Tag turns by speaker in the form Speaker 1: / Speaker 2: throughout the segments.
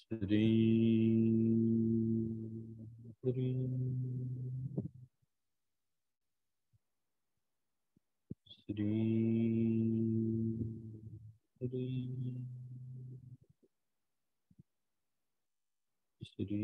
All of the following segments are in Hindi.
Speaker 1: श्री श्री श्री श्री श्री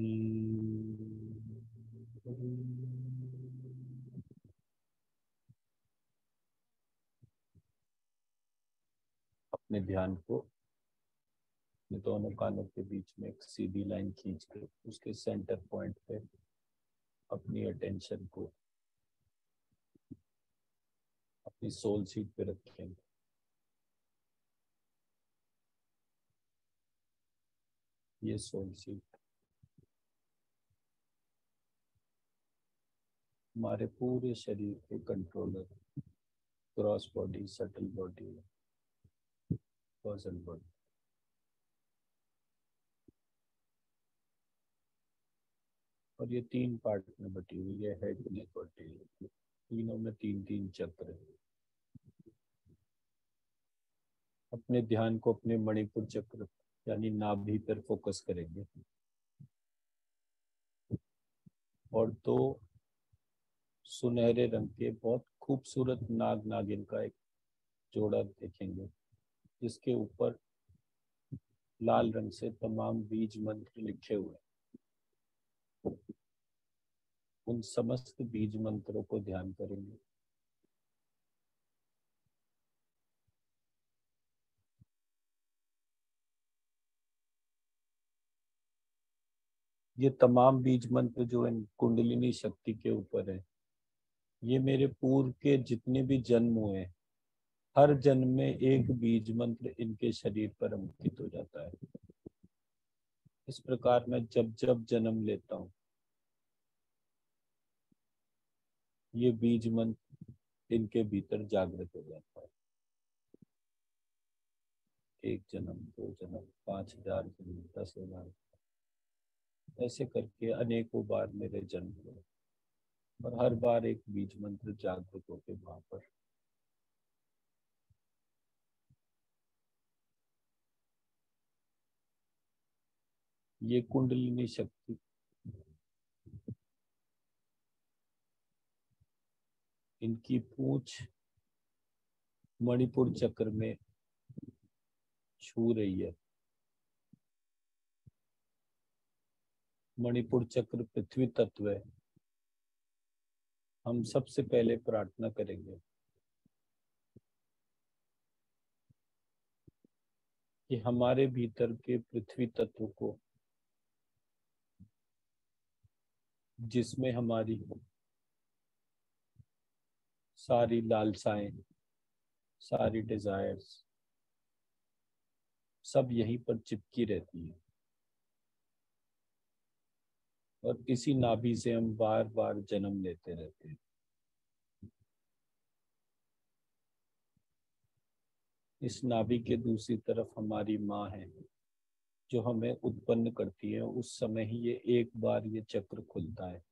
Speaker 1: अपने ध्यान को अपने दोनों कानों के बीच में एक सीधी लाइन खींच कर उसके सेंटर पॉइंट पे अपनी अटेंशन को अपनी सोल सीट पे रखेंगे। ये सोल सीट हमारे पूरे शरीर के controller, gross body, subtle body, person body. और ये 3 पार्ट में बटी हुई है, हेड, नेक और टेल। तीनों में 3-3 चक्र है। अपने ध्यान को अपने मणिपुर चक्र यानी नाभि पर फोकस करेंगे और 2 सुनहरे रंग के बहुत खूबसूरत नाग नागिन का एक जोड़ा देखेंगे, जिसके ऊपर लाल रंग से तमाम बीज मंत्र लिखे हुए हैं। उन समस्त बीज मंत्रों को ध्यान करेंगे। ये तमाम बीज मंत्र जो इन कुंडलिनी शक्ति के ऊपर है, ये मेरे पूर्व के जितने भी जन्म हुए, हर जन्म में एक बीज मंत्र इनके शरीर पर अंकित हो जाता है। इस प्रकार मैं जब जब जन्म लेता हूँ, ये बीज मंत्र इनके भीतर जागृत हो जाता है। 1 जन्म, 2 जन्म, 5,000 जन्म, 10,000, ऐसे करके अनेकों बार मेरे जन्म हुए और हर बार एक बीज मंत्र जागृत होकर वहां पर ये कुंडलिनी शक्ति इनकी पूंछ मणिपुर चक्र में छू रही है। मणिपुर चक्र पृथ्वी तत्व है। हम सबसे पहले प्रार्थना करेंगे कि हमारे भीतर के पृथ्वी तत्व को, जिसमें हमारी सारी लालसाएं, सारी डिजायर्स सब यहीं पर चिपकी रहती है, और इसी नाभि से हम बार बार जन्म लेते रहते हैं। इस नाभि के दूसरी तरफ हमारी माँ है, जो हमें उत्पन्न करती है। उस समय ही ये एक बार ये चक्र खुलता है।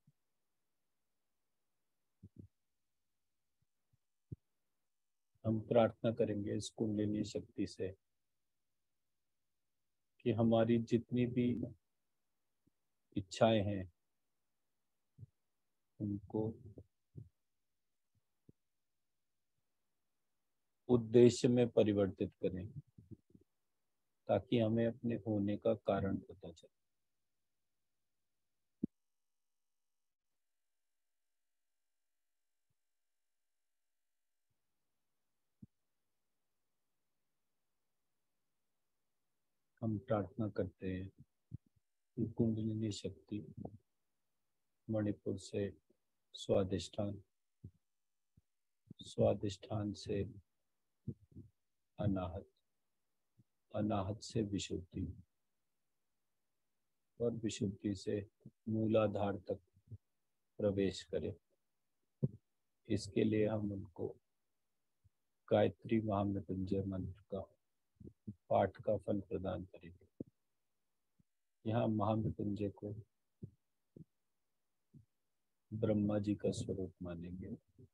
Speaker 1: हम प्रार्थना करेंगे इस कुंडलिनी शक्ति से कि हमारी जितनी भी इच्छाएं हैं उनको उद्देश्य में परिवर्तित करें, ताकि हमें अपने होने का कारण पता चले। हम प्रार्थना करते हैं कि कुंडलिनी शक्ति मणिपुर से स्वादिष्ठान, स्वादिष्ठान से अनाहत, अनाहत से विशुद्धि और विशुद्धि से मूलाधार तक प्रवेश करे। इसके लिए हम उनको गायत्री महामृत्युंजय मंत्र का पाठ का फल प्रदान करेंगे। यहाँ महामृत्युंजय को ब्रह्मा जी का स्वरूप मानेंगे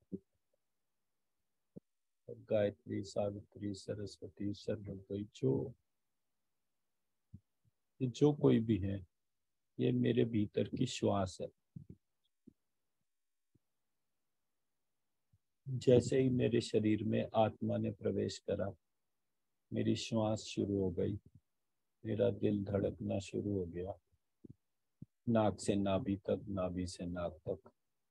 Speaker 1: और गायत्री, सावित्री, सरस्वती, सरस्वती जो कि जो कोई भी है ये मेरे भीतर की श्वास है। जैसे ही मेरे शरीर में आत्मा ने प्रवेश करा, मेरी श्वास शुरू हो गई, मेरा दिल धड़कना शुरू हो गया, नाक से नाभि तक, नाभि से नाक तक।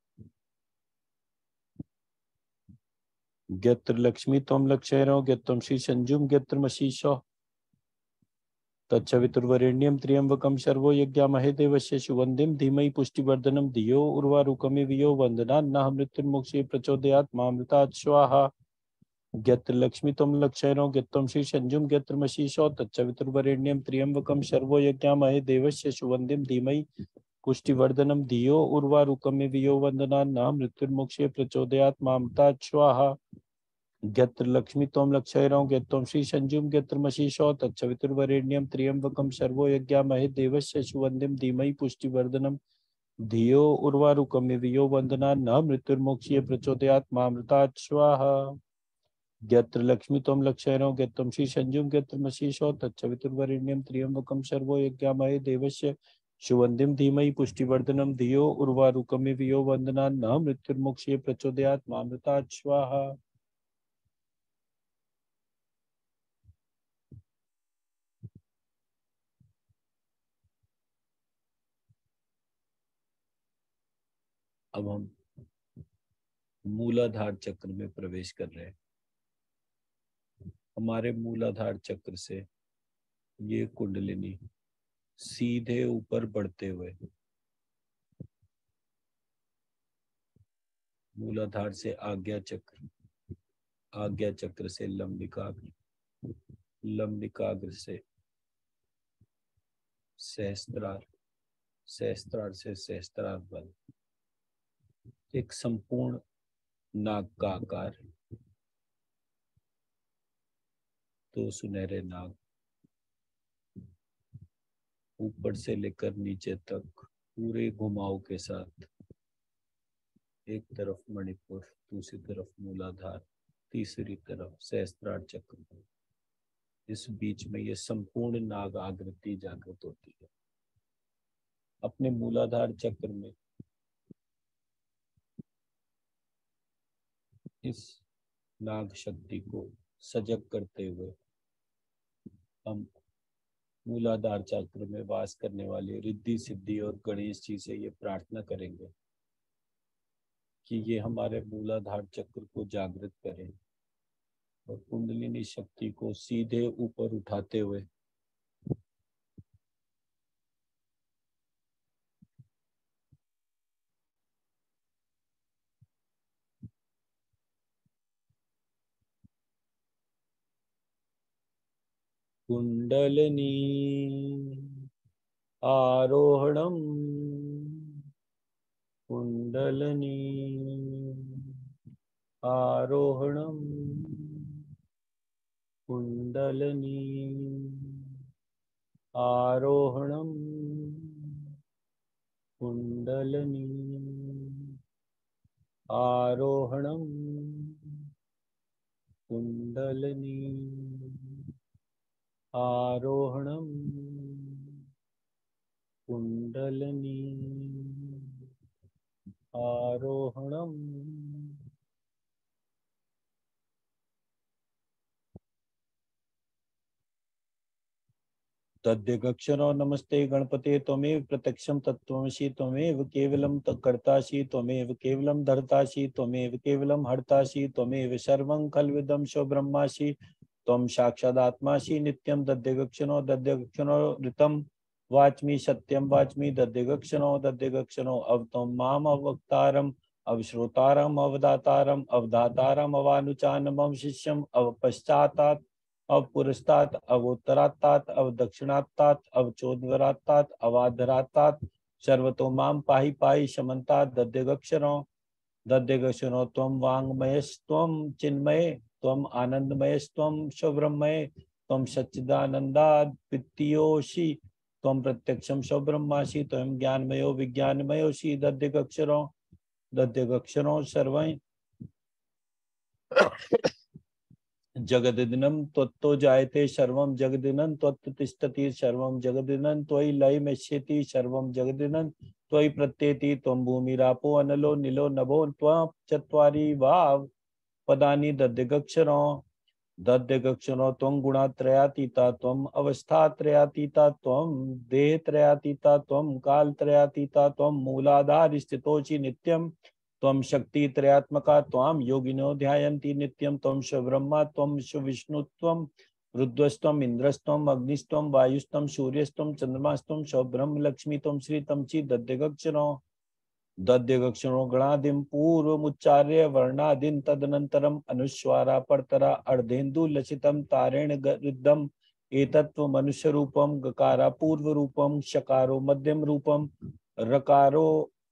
Speaker 1: गत्र लक्ष्मी त्वं लक्षयरो गत्रम श्री संजुम गत्र मशीषो तच्छवितुर्वरेण्यं त्र्यंबकं सर्वो यज्ञामहे देवस्य शुवन्दिं धीमहि पुष्टिवर्धनं धियो उर्वारुकमिव यो वन्दनान् नः मृत्युर्मुक्षे प्रचोदयात् मामृतात् स्वाहा। गत्र लक्ष्मी त्वं लक्षयरो गत्रम श्री संजुम गत्र मशीषो तच्छवितुर्वरेण्यं त्र्यंबकं सर्वो यज्ञामहे देवस्य शुवन्दिं धीमहि पुष्टिवर्धनं धियो उर्वारुकमिव यो वन्दनान् नः मृत्युर्मुक्षे प्रचोदयात् मामृतात् स्वाहा। गत्र लक्ष्मी त्वं लक्षयरो गत्रम श्री संजुम गत्र मशीषो तच्छवितुर्वरेण्यं त्र्यंबकं सर्वो यज्ञामहे देवस्य शुवन्दिं धीमहि पुष्टिवर्धनं धियो उर्वारुकमिव यो वन्दनान् नः मृत्युर्मुक्षीय प्रचोदयात् मामृतात् स्वाहा। गत्र लक्ष्मी त्वं लक्षयरो गत्रम श्री संजुम गत्र मशीषो तच्छवितुर्वरेण्यं त्र्यंबकं सर्वो यज्ञामहे देवस्य शुवन्दिं धीमहि पुष्टिवर्धनं धियो उर्वारुकमिव यो वन्दनान् नः मृत्युर्मुक्षीय प्रचोदयात् मामृतात् स्वाहा। अब हम मूलाधार चक्र में प्रवेश कर रहे हैं। हमारे मूलाधार चक्र से ये कुंडलिनी सीधे ऊपर बढ़ते हुए मूलाधार से आज्ञा चक्र, आज्ञा चक्र से लंबिकाग्र, लंबिकाग्र से सहस्त्रार, सहस्त्रार से सहस्त्रार बल, एक संपूर्ण नाग का आकार, तो सुनहरे नाग ऊपर से लेकर नीचे तक पूरे घुमाव के साथ, एक तरफ मणिपुर, दूसरी तरफ मूलाधार, तीसरी तरफ सहस्त्रार चक्र, इस बीच में ये संपूर्ण नाग आकृति जागृत होती है। अपने मूलाधार चक्र में इस नाग शक्ति को सजग करते हुए हम मूलाधार चक्र में वास करने वाले रिद्धि सिद्धि और गणेश जी से ये प्रार्थना करेंगे कि ये हमारे मूलाधार चक्र को जागृत करें और कुंडलिनी शक्ति को सीधे ऊपर उठाते हुए कुंडलिनी आरोहणम, कुंडलिनी आरोहणम, कुंडलिनी आरोहणम, कुंडलिनी आरोहणम, कुंडलिनी आरोहणम, कुंडलिनी आरोहणम। तद्यक्षरो नमस्ते गणपते त्वमेव प्रत्यक्षं तत्त्वमसि त्वमेव केवलं कर्तासि त्वमेव केवलं धर्तासि त्वमेव केवलं हर्तासि त्वमेव सर्वं खल्विदं ब्रह्मासि त्वं साक्षादात्मासि नित्यं दद्यगक्षणो ऋतं वाच्मि सत्यं वाच्मि दद्यगक्षणो अवतं माम अवक्तारम् अवश्रोतारम् अवदातारम् अवधातारम् अवानुचानम् अवशिष्यम् अवपश्चातात् अवपुरस्तात् अवोत्तरात्तात् अवदक्षिणात्तात् अवचोदवरात्तात् अवाधरात्तात् सर्वतो मां पाहि पाहि शमन्तात् दद्यगक्षणो त्वं वाङ्मयस्त्वं चिन्मये त्वं आनन्दमयस्त्वं स्वब्रह्मये त्वं सच्चिदानन्दाद्वितीयोऽसि त्वं प्रत्यक्षं स्वब्रह्मासि त्वं ज्ञानमयो विज्ञानमयोऽसि दद्यगक्षणो सर्वं जगदिदं त्वत्तो जायते सर्वं जगदिदं त्वत्त तिष्ठति सर्वं जगदिदं त्वयि लयमेष्यति सर्वं जगदिदं त्वयि प्रत्येति त्वं भूमिरापो अनलो नीलो नभो त्वं चत्वारि वाव पदानि दध्यगक्षरो दध्यगक्षरो त्वं गुणात्रयातीता त्वं अवस्थात्रयातीता त्वं देहत्रयातीता त्वं कालत्रयातीता त्वं मूलाधार स्थितोचि नित्यं त्वं शक्ति त्रयात्मका त्वां योगिनो ध्यायन्ति नित्यं त्वं ब्रह्मा त्वं विष्णु त्वं रुद्रस्त्वं इंद्रस्त्वं अग्निस्त्वं वायुस्त्वं सूर्यस्त्वं चंद्रमास्त्वं ब्रह्म लक्ष्मी त्वं श्री तम ची दध्यगक्षरो दध्यगक्षरो गणादिम पूर्वमुच्चार्य वर्णादिन तदनंतरम अनुस्वारा परतरा अर्धेन्दु लसितम तारेण रुद्धम एतत्व मनुष्य रूपम गकारा पूर्व रूपम शकारो मध्यम रूपम रकारो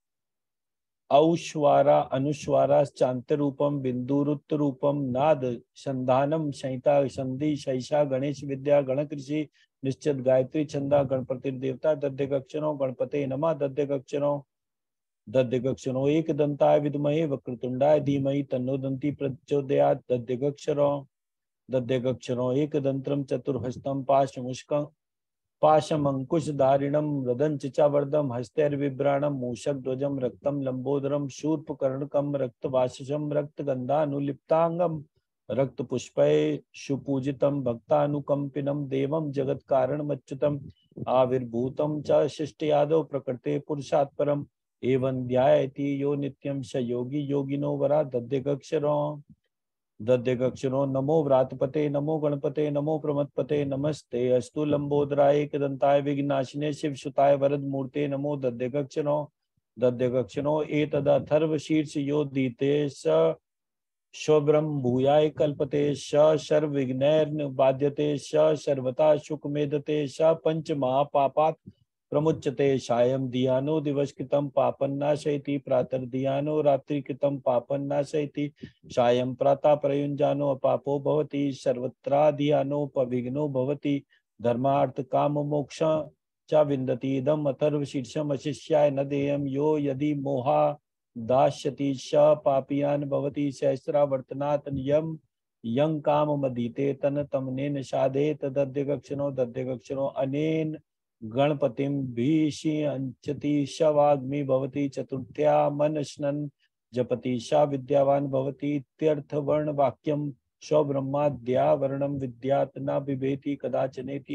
Speaker 1: औश्वारा अनुस्वारा चांत रूपम बिंदुरुत्त रूपम नाद संधानम संहिता संधि शैषा गणेश विद्या गणकृषि निश्चित गायत्री छंदा गणपति देवता दध्यगक्षरो गणपते नमः दध्यगक्षरो दध्यगक्षरो एक दंताय विद्महे वक्रतुंडाय धीमहि तन्नो दंती प्रचोदयात् दध्यगक्षरो दध्यगक्षरो एक दंत्रम चतुर्हस्तम पाशमुष्कं पाशमंकुशधारिणं रदंचिचावर्धम हस्तैर्विभ्राणं मूषक ध्वजं रक्तं लंबोदरं शूर्पकर्णकं रक्तवाससं रक्तगंधानुलिप्तांगं रक्तपुष्पैः सुपूजितं भक्तानुकंपिनं देवं जगत्कारणमच्युतम् आविर्भूतं च शिष्टयादव प्रकृते पुरुषात् परम् एवं ध्यायति यो नित्यं स योगी योगिनो वरा दध्यगक्षरो दध्यगक्षरो नमो व्रातपते नमो गणपते नमो प्रमथपते नमस्ते अस्तु लंबोदराय एकदंताय विघ्नाशिने शिवसुताय वरद मूर्ते नमो दध्यगक्षरो दध्यगक्षरो एतदथर्व शीर्ष यो दीते स शोब्रह्म भूयाय कल्पते स सर्वविघ्नैर्न बाध्यते स सर्वथा सुखमेधते स पंच महापापात् प्रमुच्यते सायं धियानो दिवसकृतं पापन्नाशयति प्रातर्धियानो रात्रिकृतं पापन्नाशयति सायं प्रातः प्रयुञ्जानो अपापो भवति सर्वत्राधियानोपविघ्नो भवति धर्मार्थ काम मोक्ष च विन्दति इदम् अथर्वशीर्षम् अशिष्याय न देयं यो यदि मोहा दास्यति स पापियान् भवति सहस्रावर्तनात् यं यं काममधीते तन तमनेन साधेत दध्यगक्षरो अनेन गणपतिं भीषयञ्चति शवाग्मि भवति चतुर्थ्या मनश्नन् जपति सा विद्यावान् भवति इत्यर्थवर्णवाक्यं स्वब्रह्माद्या वर्णं विद्यात् न बिभेति कदाचनेति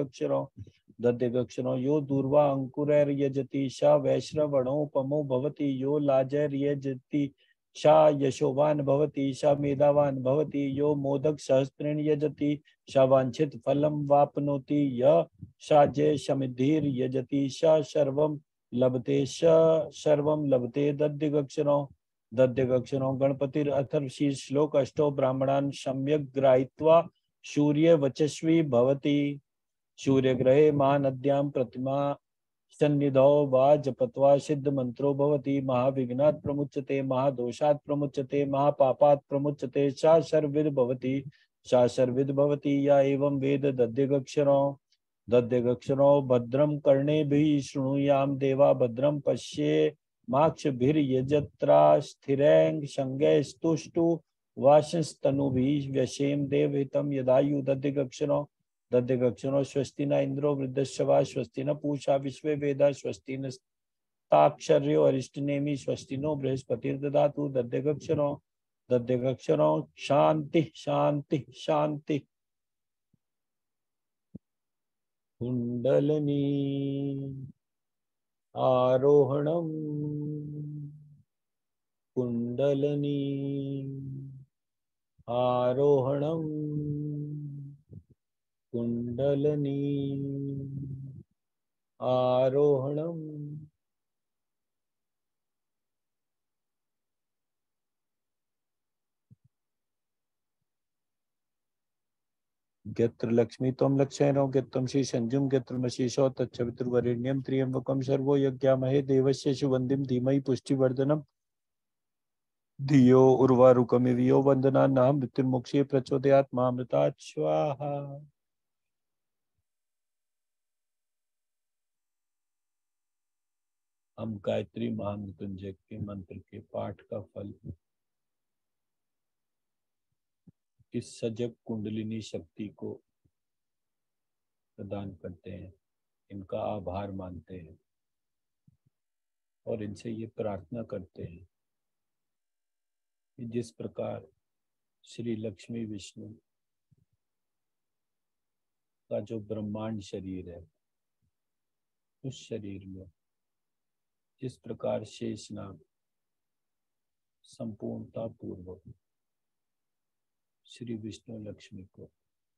Speaker 1: दध्यगक्षरो यो दूर्वा अंकुरैर्यजति स वैश्रवणोपमो भवति यो लाजैर्यजति सा यशोवान् भवति स मेधावान् भवति यो मोदक सहस्त्रेण यजति स वांछित फलं वाप्नोति य साजय समिधिर यजति स सर्वं लभते स सर्वं लभते दध्यगक्षरो गणपतिर अथर्वशीर्ष श्लोक अष्टो ब्राह्मणान् सम्यक् ग्राहीत्वा सूर्य वचस्वी भवति सूर्यग्रहे महानद्यां प्रतिमा सन्निधौ वा जपत्वा सिद्ध मंत्रो भवति महाविघ्नात् प्रमुच्यते महादोषात् प्रमुच्यते महापापात् प्रमुच्यते सा सर्वविद भवति सा सर्वविद भवति या एवं वेद दध्यगक्षरो भद्रं कर्णेभिः शृणुयाम देवा भद्रं पश्येमाक्षभिर्यजत्रा स्थिरैः संगैस्तुष्टु वासस्तनुभिः व्यशेम देवहितं यदायु दध्यगक्षरो स्वस्ति न इंद्रो वृद्धश्रवा स्वस्ति न पूषा विश्वे वेदा स्वस्ति न ताक्षर्यो अरिष्टनेमि स्वस्ति नो बृहस्पतिर्दधातु दध्यगक्षरो शांति शांति शांति कुंडलनी आरोहणम कुंडलनी आरोहणम कुंडलनी आरोहणम गत्र लक्ष्मी त्वं लक्षयनो गत्रम श्री संजुम गत्रमशीषो तच्छवितुर्वरेण्यं त्र्यंबकं सर्वो यज्ञामहे देवस्य सुगन्धिं धीमहि पुष्टिवर्धनम् धियो उर्वारुकमिव यो वन्दना नाम मृत्युर्मुक्षे प्रचोदयात् मामृतात् स्वाहा। हम गायत्री महामृत्युंजय के मंत्र के पाठ का फल इस सजग कुंडलिनी शक्ति को प्रदान करते हैं, इनका आभार मानते हैं और इनसे ये प्रार्थना करते हैं कि जिस प्रकार श्री लक्ष्मी विष्णु का जो ब्रह्मांड शरीर है, उस शरीर में जिस प्रकार शेषनाग संपूर्णता पूर्वक श्री विष्णु लक्ष्मी को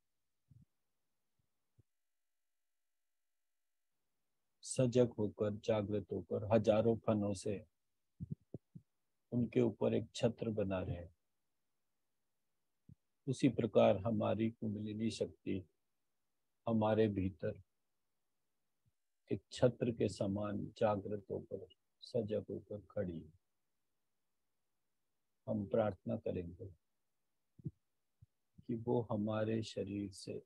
Speaker 1: सजग होकर, जागृत होकर हजारों फनों से उनके ऊपर एक छत्र बना रहे, उसी प्रकार हमारी कुंडलिनी शक्ति हमारे भीतर एक छत्र के समान जागृत होकर, सजग होकर खड़ी। हम प्रार्थना करेंगे कि वो हमारे शरीर से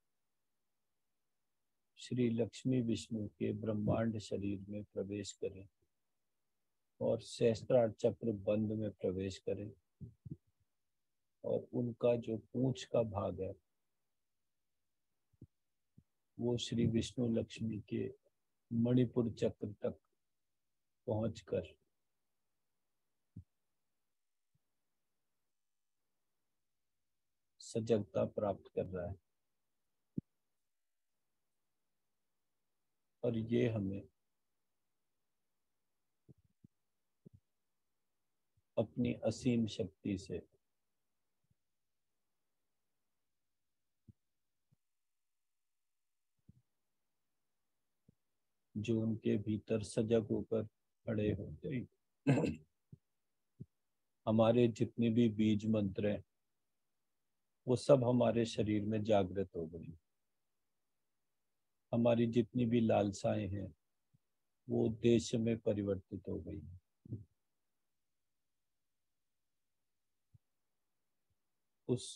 Speaker 1: श्री लक्ष्मी विष्णु के ब्रह्मांड शरीर में प्रवेश करें और सहस्त्रार चक्र बंद में प्रवेश करें और उनका जो पूंछ का भाग है वो श्री विष्णु लक्ष्मी के मणिपुर चक्र तक पहुंचकर सजगता प्राप्त कर रहा है। और ये हमें अपनी असीम शक्ति से जो उनके भीतर सजग होकर खड़े होते हैं, हमारे जितने भी बीज मंत्र हैं वो सब हमारे शरीर में जागृत हो गई। हमारी जितनी भी लालसाएं हैं वो उद्देश्य में परिवर्तित हो गई। उस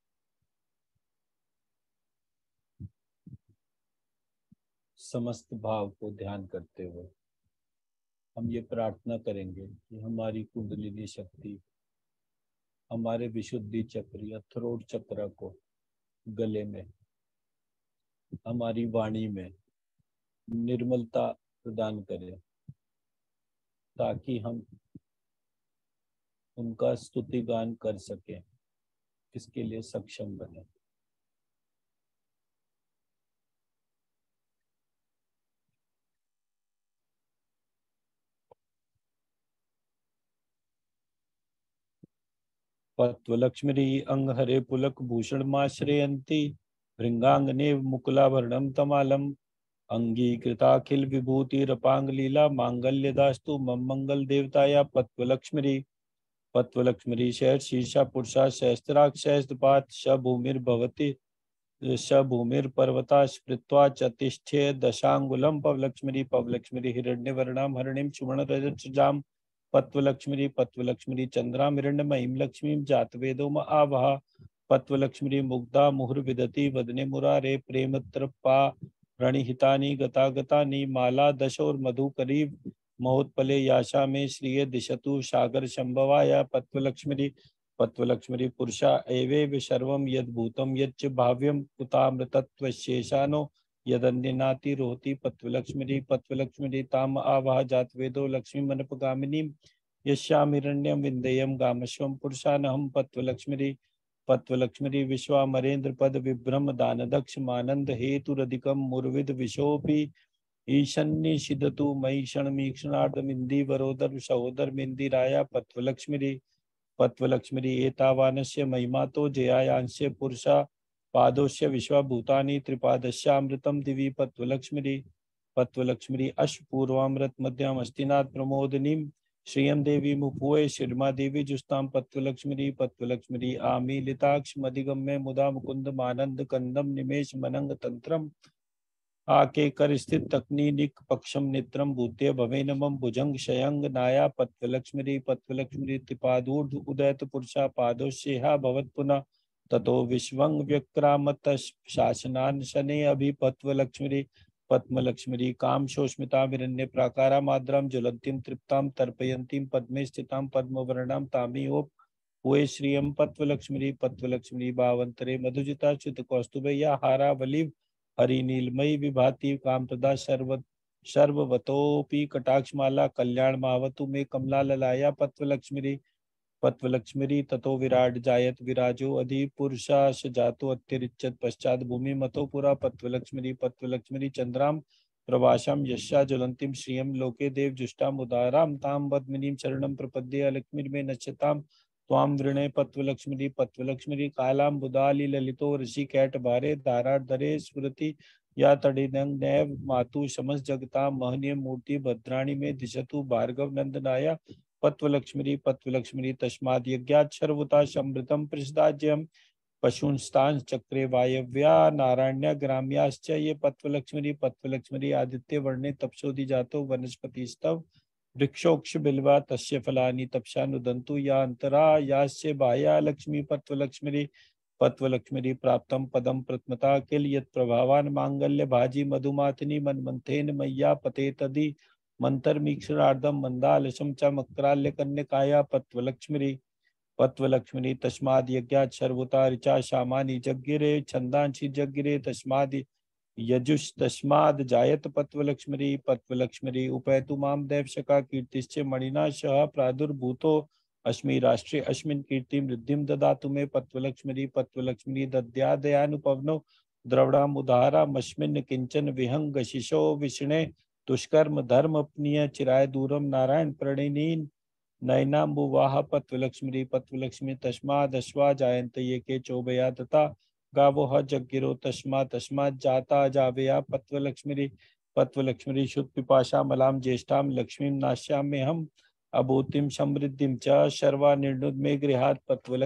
Speaker 1: समस्त भाव को ध्यान करते हुए हम ये प्रार्थना करेंगे कि हमारी कुंडलिनी शक्ति हमारे विशुद्धि चक्र या थ्रोट चक्र को, गले में, हमारी वाणी में निर्मलता प्रदान करे ताकि हम उनका स्तुति गान कर सकें, इसके लिए सक्षम बने। पत्वलक्ष्मी अंग हरे पुलक भूषण माश्रयंती भृंगांगने मुकुलाभरणम तमालम अंगीकृताखिल विभूति रपांग लीला मांगल्य दास्तु मम मंगल देवताया पत्वलक्ष्मी पत्वलक्ष्मी शहर शीर्षा पुरुषा सहस्त्राक्ष सहस्त्रपात शभूमिर्भवति शभूमिर्पर्वता स्मृत्वा चतिष्ठे दशांगुलम पवलक्ष्मी पवलक्ष्मी हिरण्यवर्णाम हरणिम सुवर्ण रजतजाम पत्वलक्ष्मी पत्वलक्ष्मी चंद्राम हिरण्यमयीं लक्ष्मीं जातवेदो आभा पत्वलक्ष्मी मुग्धा मुहुर्विदति वदने मुरारे प्रेमत्रपा रणिहितानि गतागतानि माला दशोर्मधुकरी महोत्पले याशा में श्रिय दिशतु सागर संभवाय पत्वलक्ष्मी पत्वलक्ष्मी पुरुषा एवेव सर्वं यद्भूतं यच्च भाव्यं कुतामृतत्वशेषानो यदन्यनाति रोहति पत्वलक्ष्मी पत्वलक्ष्मी ताम आवाह जातवेदो लक्ष्मीमनपगामिनीं यस्यां हिरण्यं विन्देयं गामश्वं पुरुषानहं पत्वलक्ष्मी पत्वलक्ष्मी विश्वामरेन्द्र पद विभ्रम दानदक्ष मानंद हेतुरधिकम मुर्विद विशोपि ईशन्निषिदतु मयि क्षणमीक्षणार्धमिन्दी वरोदर सहोदर मिन्दिराया पत्वलक्ष्मी पत्वलक्ष्मी एतावानस्य महिमा तो जयायांस्य पुरुषा पादोस्य विश्वभूतानि त्रिपादस्यामृतं दिवि पत्वलक्ष्मी पत्वलक्ष्मी अश्वपूर्वामृत मध्यम अस्तिनाथ प्रमोदिनीं श्रियं देवी मुपुए शर्मा देवी जुस्तां पत्वलक्ष्मी पत्वलक्ष्मी आमीलिताक्ष मधिगम्य मुदा मुकुंद मानंद कंदम निमेश मनंग तंत्रम आके कर स्थित तकनीनिक पक्षम नेत्रम भूत्य भवे नमम भुजंग शयंग नाया पत्वलक्ष्मी पत्वलक्ष्मी त्रिपादूर्ध उदयत पुरुषा पादोशेहा भवत पुनः ततो विश्वंग व्यक्रामत शासनान शने अभि पत्वलक्ष्मी पद्मलक्ष्मी काम शोष्मिता विरण्य प्राकारा माद्राम ज्वलंतीम तृप्ताम तर्पयंतीम पद्मे स्थिताम पद्मवर्णाम तामीओप हुए श्रियम पत्वलक्ष्मी भावंतरे मधुजिता च्युत कौस्तुभे या हारावलिव हरि नीलमयी विभाति कामप्रदा सर्ववतोपि कटाक्षमाला कल्याण मावतु मे कमला ललाया पत्वलक्ष्मी ततो विराट जायत विराजो अधि पुरुषाश जातो अत्यरिच्यत पश्चात भूमि मतो पुरा पत्वलक्ष्मी चंद्राम प्रवाशम यशा ज्वलंतीम श्रियम लोके देव जुष्टाम उदाराम ताम पद्मिनीम शरणम प्रपद्ये अलक्ष्मीर्मे नश्यताम त्वाम वृणे पत्वलक्ष्मी कालाम बुदाली ललितो ऋषि कैट भारे धाराधरे स्फुरति या तडिदंग नैव मातु समस जगता महनीय मूर्ति भद्राणी में दिशतु भार्गव नंदनाया पत्वलक्ष्मी तस्माद् यज्ञात् सर्वता समृतं प्रसदाज्यम पशुंस्तान चक्रे वायव्या नारायण्य ग्राम्याश्च ये पत्वलक्ष्मी आदित्य वर्णे तपसोदि जातो वनस्पतिस्तव वृक्षोक्ष बिल्वा तस्य फलानि तपसा नुदन्तु या अंतरा यास्य बाह्या लक्ष्मी पत्वलक्ष्मी प्राप्तम पदम प्रथमता किल यत् प्रभावान मांगल्य भाजी मधुमातनी मनमंथेन मय्या पते तदि मंतरमीक्षणार्धम मंदालसम च मक्राल्य कन्यकाया पत्वलक्ष्मी तस्माद् यज्ञात् सर्वता ऋचा शामानि जग्गिरे छंदांसि जग्गिरे तस्माद् यजुष तस्माद् जायत पत्वलक्ष्मी उपैतु माम दैवशका कीर्तिश्च मणिना सह प्रादुर्भूतो अस्मि राष्ट्रे अस्मिन् कीर्तिं वृद्धिं ददातु मे पत्वलक्ष्मी दद्यादयानुपवनो द्रवणाम उदारामस्मिन् किंचन विहंगशिशो विष्णे दुष्कर्म धर्म अपनीय चिराय दूरम नारायण प्रणिनीन नयनाम्बुवाह पत्वलक्ष्मी तस्मादश्वा जायन्त ये के चोभया तथा गावो जग्गिरो तस्मा जाता जावया पत्वलक्ष्मी शुद्ध पिपाशा मलाम ज्येष्ठाम लक्ष्मीं नाश्याम्य हम अभूतिम समृद्धिम च शर्वा निर्णुद में गृहात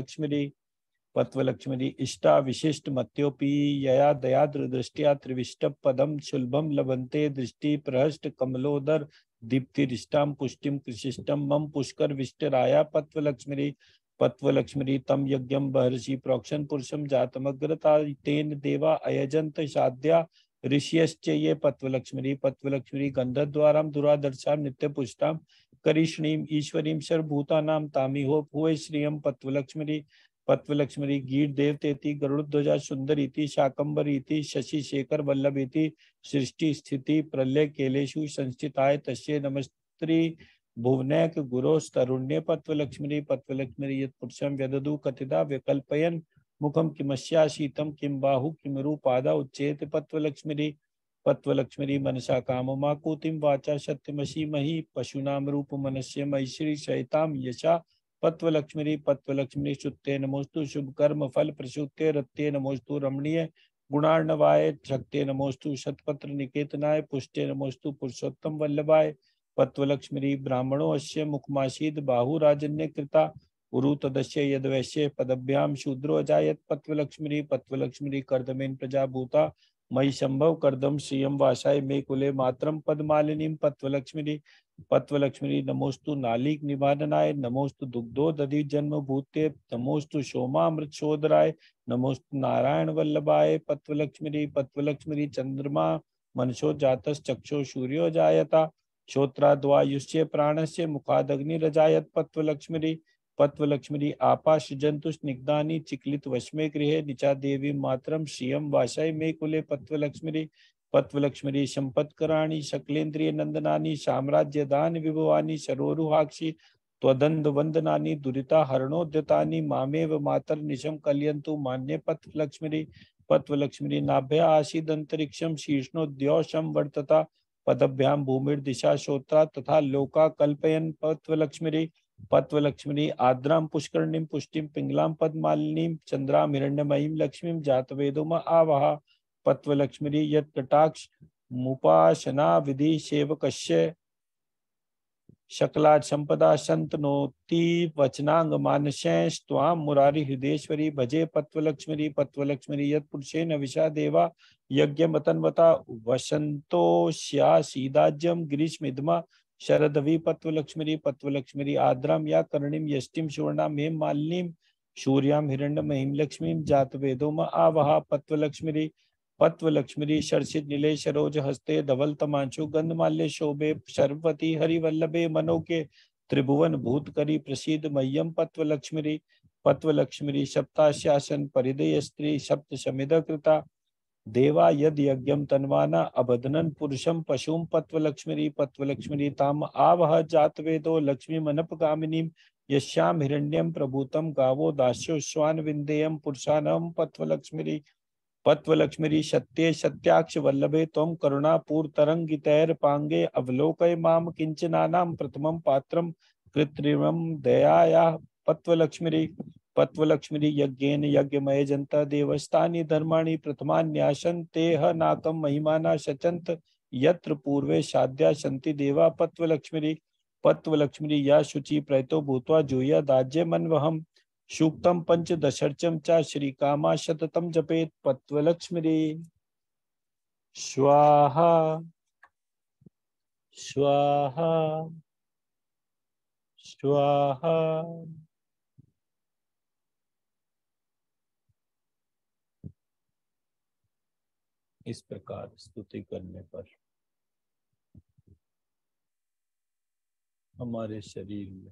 Speaker 1: पत्वलक्ष्मी इष्टा विशिष्ट मत्योपि यया दयाद्र दृष्टिया त्रिविष्ट पदम सुलभम लभन्ते दृष्टि प्रहष्ट कमलोदर दीप्तिरिष्टाम पुष्टिम कृशिष्टम मम पुष्कर विष्टराया पत्वलक्ष्मी तम यज्ञम बहर्षि प्रोक्षण पुरुषम जातमग्रता तेन देवा अयजंत साध्या ऋषियश्च ये पत्वलक्ष्मी गंधद्वाराम दुरादर्शाम नित्य पुष्टाम करिष्णीम ईश्वरीम सर्वभूतानाम तामिहो भुवे श्रियम पत्वलक्ष्मी गीर देवतेति गरुड़ध्वजा सुंदरीति शाकंभरीति शशि शेखर वल्लभीति सृष्टि स्थिति प्रलय केलेषु संस्थिताय तस्यै नमस्त्री भुवनैक गुरोस्तरुण्ये पत्वलक्ष्मी यत्पुरुषं व्यदधु कथिता विकल्पयन् मुखम किमस्या शीतम किम बाहु किम रूपादा उच्चेत पत्वलक्ष्मी मनसा काममाकुतिम वाचा सत्यमसी मही पशूनाम रूप मनस्य महिश्री सहिताम यशा पत्वलक्ष्मी शुत्ते नमोस्तु शुभ कर्म फल प्रसूते रत्ते नमोस्तु रमणीय गुणार्णवाय शक्ते नमोस्तु शतपत्र निकेतनाय पुष्टे नमोस्तु पुरुषोत्तम वल्लभाय पत्वलक्ष्मी ब्राह्मणो अस्य मुखमासीद बाहुराजन्य कृता उरु तदस्य यदवैश्य पदभ्याम शूद्रो अजायत पत्वलक्ष्मी कर्दमेन प्रजाभूता मयि संभव कर्दम श्रियम वासाय मे कुले मात्रम पदमालिनीम पत्वलक्ष्मी नमोस्तु नालिक निवारणाय नमोस्तु दुग्धो दधि जन्म भूते नमोस्तु सोमामृत शोधराय नमोस्तु नारायण वल्लभाय पत्वलक्ष्मी चंद्रमा मनसो जातस चक्षो सूर्यो जायता श्रोत्राद्वायुष्य प्राणस्य मुखादग्निरजायत पत्वलक्ष्मी आपाश जंतु स्निग्धानि चिक्लित वश्मे गृहे निचा देवी मात्रम श्रियम वासाय मे कुले पत्वलक्ष्मी संपत्कराणि शकलेन्द्रिय नंदनानि साम्राज्य दान विभवानि सरोरुहाक्षि त्वदंद वंदनानि दुरिता हरणोद्यतानि मामेव मातर निशम कलयन्तु मान्य पत्वलक्ष्मी नाभ्या आसीद अंतरिक्षम शीर्ष्णोद्यौषम वर्तता पदभ्याम भूमिर्दिशा श्रोत्रा तथा लोका कल्पयन पत्वलक्ष्मी आद्राम पुष्करणीम पुष्टिम पिंगलाम पद्मालिनीम चंद्राम हिरण्यमयीम लक्ष्मीम जातवेदो आवाह पत्वलक्ष्मी यत्कटाक्ष मुपासना विधि सेवकस्य शकला संपदा संतनोति वचनांग मानसैस्त्वां मुरारी हृदेश्वरी भजे पत्वलक्ष्मी यत्पुरुषेण विशा देवा यज्ञमतन्वता वसंतोष्या सीदाज्यम ग्रीष्मिदमा शरदवि पत्वलक्ष्मी आद्राम या कर्णिम यष्टिम सुवर्णाम हेम मालिनीम सूर्याम हिरण्यमयीम लक्ष्मीम जातवेदो आवाह पत्वलक्ष्मी शर्षित नीले सरोज हस्ते धवल तमांशु गंधमाल्य शोभे सर्वती हरिवल्लभे मनो के त्रिभुवन भूत करी प्रसिद्ध मह्यम पत्वलक्ष्मी पत्वलक्ष्मी सप्ताशासन परिदय स्त्री सप्त शमिद कृता देवा यद यज्ञम तन्वाना अबधनन पुरुषम पशुम पत्वलक्ष्मी ताम आवह जात वेदो लक्ष्मी मनप कामिनीम यश्याम हिरण्यम प्रभूतम गावो दास्यो श्वान विंदेयम पुरुषानम पत्वलक्ष्मी सत्ये सत्याक्ष वल्लभे त्वं करुणापूर तरंगितैर पांगे अवलोकय माम किंचनानाम प्रथमम पात्रम कृत्रिमम दयाया पत्वलक्ष्मी यज्ञेन यज्ञमय जनता देवस्तानि धर्माणि प्रथमान्यासन तेह नाकम महिमाना शचंत यत्र पूर्वे साध्या सन्ति देवा पत्वलक्ष्मी या शुचि प्रयतो भूत्वा जूया दाज्य मनवहम सूक्तम पंचदशर्चम च श्री कामा शततम जपेत पत्वलक्ष्मी स्वाहा स्वाहा स्वाहा। इस प्रकार स्तुति करने पर हमारे शरीर में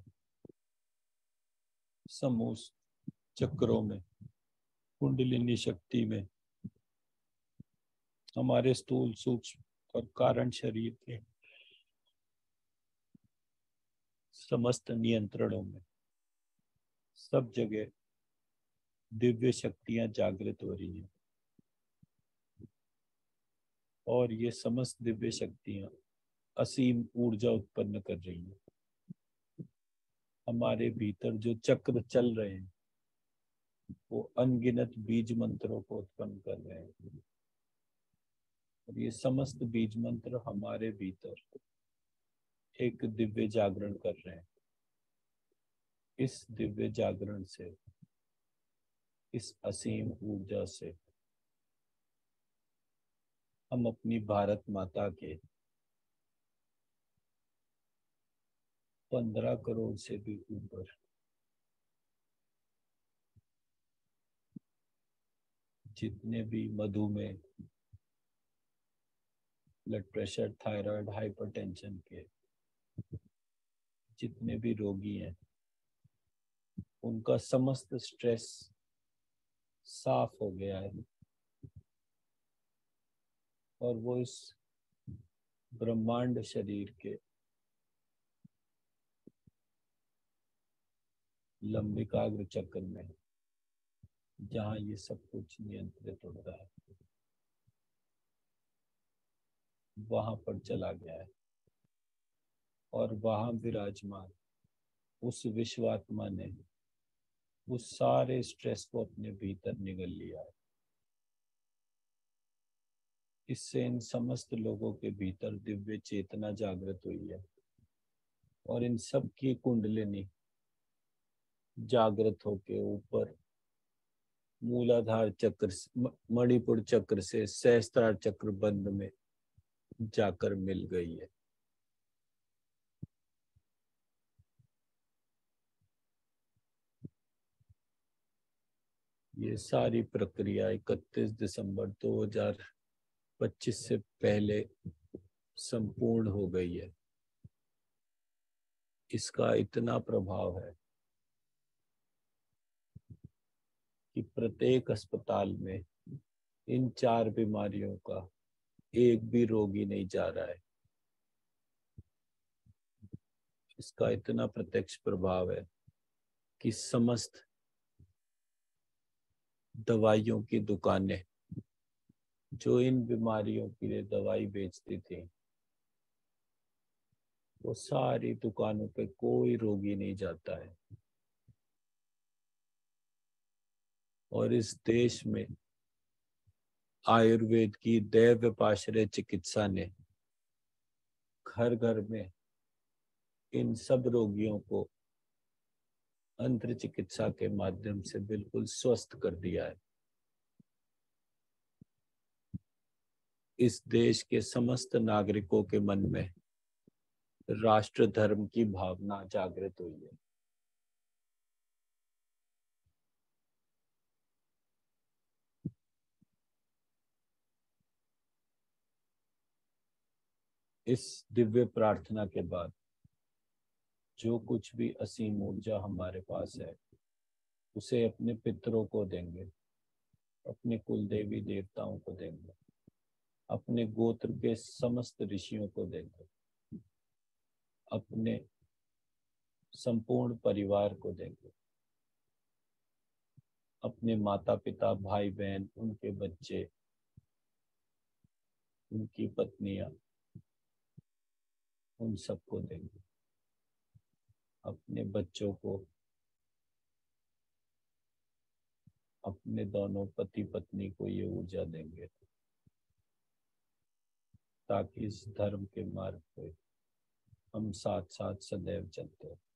Speaker 1: समूह चक्रों में कुंडलिनी शक्ति में हमारे स्थूल सूक्ष्म और कारण शरीर के समस्त नियंत्रणों में सब जगह दिव्य शक्तियां जागृत हो रही हैं और ये समस्त दिव्य शक्तियां असीम ऊर्जा उत्पन्न कर रही हैं। हमारे भीतर जो चक्र चल रहे हैं वो अनगिनत बीज मंत्रों को उत्पन्न कर रहे हैं और ये समस्त बीज मंत्र हमारे भीतर एक दिव्य जागरण कर रहे हैं। इस दिव्य जागरण से, इस असीम ऊर्जा से हम अपनी भारत माता के 15 करोड़ से भी ऊपर जितने भी मधुमेह, ब्लड प्रेशर, थायराइड, हाइपरटेंशन के जितने भी रोगी हैं, उनका समस्त स्ट्रेस साफ हो गया है और वो इस ब्रह्मांड शरीर के लंबिकाग्र चक्र में, जहाँ ये सब कुछ नियंत्रित होता है, वहां पर चला गया है और वहां विराजमान उस विश्वात्मा ने उस सारे स्ट्रेस को अपने भीतर निगल लिया है। इससे इन समस्त लोगों के भीतर दिव्य चेतना जागृत हुई है और इन सब की कुंडलिनी जागृत होके ऊपर मूलाधार चक्र, मणिपुर चक्र से सहस्त्रार चक्र बंद में जाकर मिल गई है। ये सारी प्रक्रिया 31 दिसंबर 2025 से पहले संपूर्ण हो गई है। इसका इतना प्रभाव है कि प्रत्येक अस्पताल में इन 4 बीमारियों का एक भी रोगी नहीं जा रहा है। इसका इतना प्रत्यक्ष प्रभाव है कि समस्त दवाइयों की दुकानें जो इन बीमारियों के लिए दवाई बेचती थी, वो सारी दुकानों पे कोई रोगी नहीं जाता है। और इस देश में आयुर्वेद की दैवपाश्रय चिकित्सा ने घर घर में इन सब रोगियों को अंतर चिकित्सा के माध्यम से बिल्कुल स्वस्थ कर दिया है। इस देश के समस्त नागरिकों के मन में राष्ट्र धर्म की भावना जागृत हुई है। इस दिव्य प्रार्थना के बाद जो कुछ भी असीम ऊर्जा हमारे पास है, उसे अपने पितरों को देंगे, अपने कुल देवी देवताओं को देंगे, अपने गोत्र के समस्त ऋषियों को देंगे, अपने संपूर्ण परिवार को देंगे, अपने माता पिता, भाई बहन, उनके बच्चे, उनकी पत्नियां, उन सबको देंगे, अपने बच्चों को, अपने दोनों पति पत्नी को ये ऊर्जा देंगे, ताकि इस धर्म के मार्ग पे हम साथ साथ सदैव चलते हैं।